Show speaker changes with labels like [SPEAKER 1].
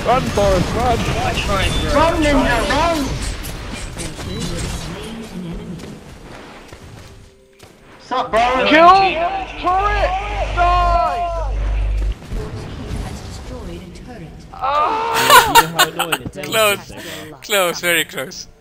[SPEAKER 1] Run, Forrest, run!
[SPEAKER 2] I'm trying, bro.
[SPEAKER 3] Run, Ninja, run! Sup, bro?
[SPEAKER 1] Kill! Turret! Die!
[SPEAKER 4] Close, very close.